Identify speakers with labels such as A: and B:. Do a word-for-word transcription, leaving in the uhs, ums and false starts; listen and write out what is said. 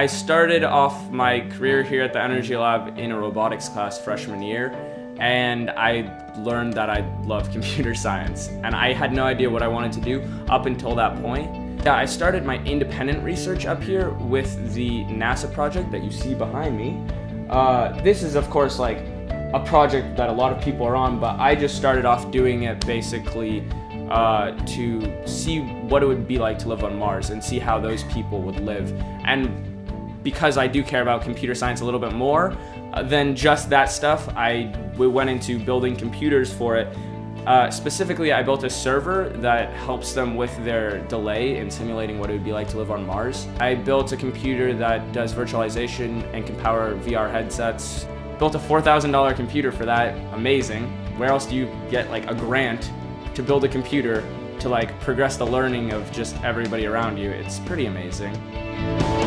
A: I started off my career here at the Energy Lab in a robotics class freshman year, and I learned that I love computer science, and I had no idea what I wanted to do up until that point. Yeah, I started my independent research up here with the NASA project that you see behind me. Uh, this is, of course, like a project that a lot of people are on, but I just started off doing it basically uh, to see what it would be like to live on Mars and see how those people would live. And because I do care about computer science a little bit more uh, than just that stuff, I we went into building computers for it. Uh, specifically, I built a server that helps them with their delay in simulating what it would be like to live on Mars. I built a computer that does virtualization and can power V R headsets. Built a four thousand dollar computer for that. Amazing. Where else do you get like a grant to build a computer to like progress the learning of just everybody around you? It's pretty amazing.